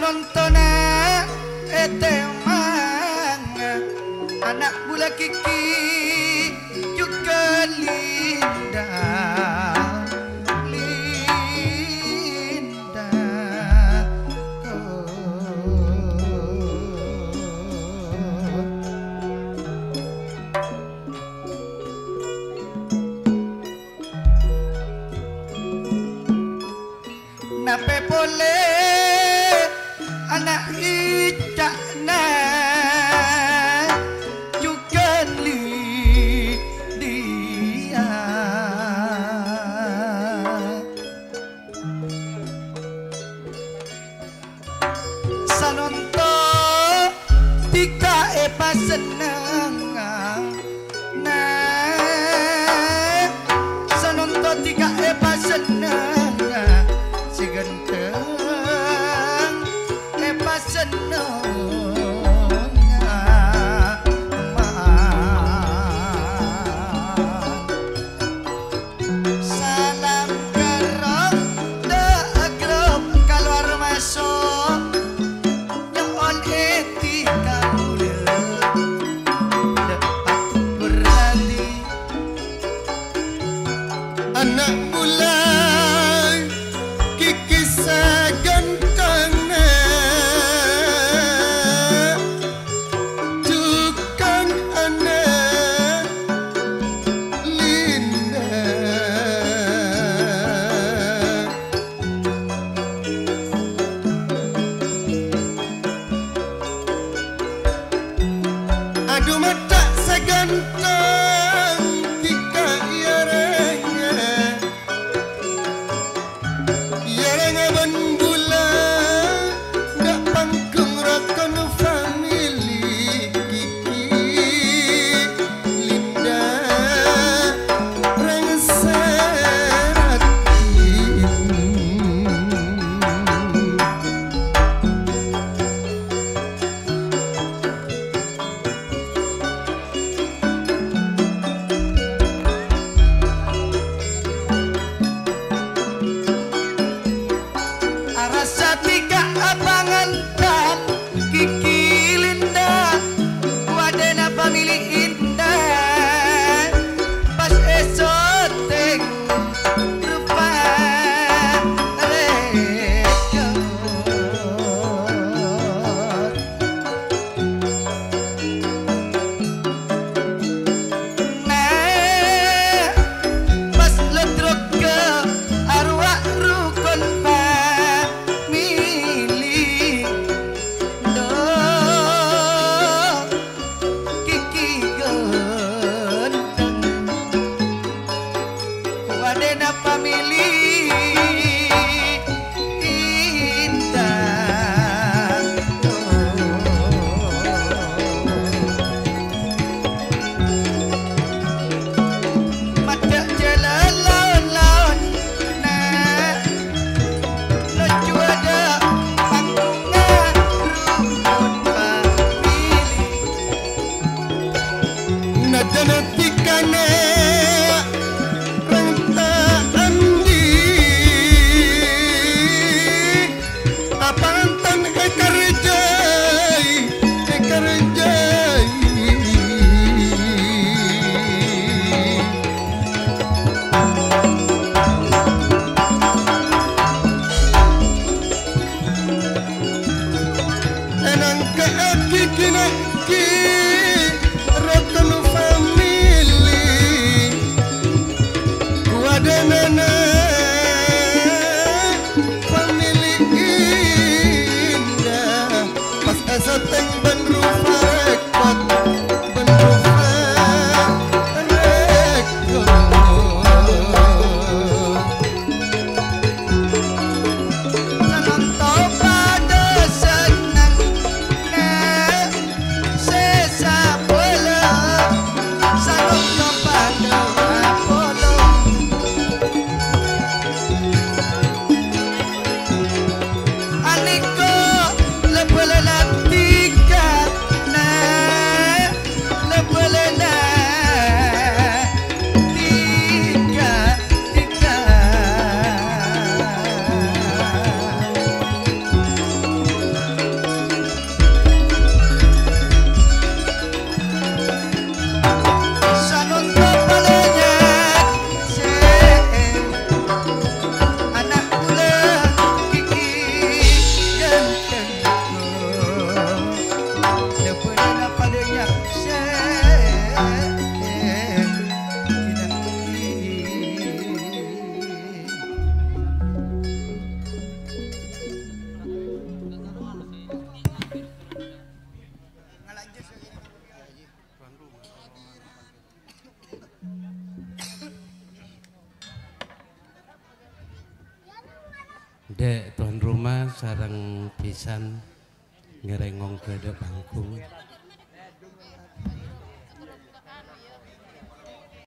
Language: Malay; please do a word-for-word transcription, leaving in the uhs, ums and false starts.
Sanontona etemang anak bula Kiki juga Linda Linda oh. Nape boleh anak icakna juga li dia sanonto tika epa seneng nah sanonto tika epa seneng si ganteng epa seneng salam garong degrop keluar masuk yang on etika mulia dapat berhati anak bulan Kiki sagantana tukang anak Linda aduh mata sagantang Kika yaranya yaranya bambula dak pangkung rakon family Kiki Linda rang seratin arasa tiga abangan dan Kiki Linda wadena family indah pas esoteng rupa rekod nah pas ledrok ke arwah rukun family do Kiki ganteng wadena family indah mata jalan lawan-lawan nah lo juada panggungan rukun family nadana tikane rentaan di apantan ekarjai ekarjai enang ke aki kina ki rakon family Dek tuan rumah sarang pisan ngerengong ke bangku.